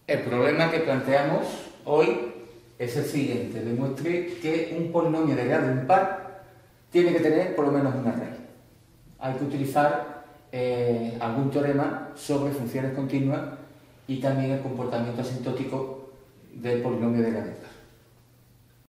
El problema que planteamos hoy es el siguiente: demuestre que un polinomio de grado impar tiene que tener por lo menos una raíz. Hay que utilizar algún teorema sobre funciones continuas y también el comportamiento asintótico del polinomio de grado impar.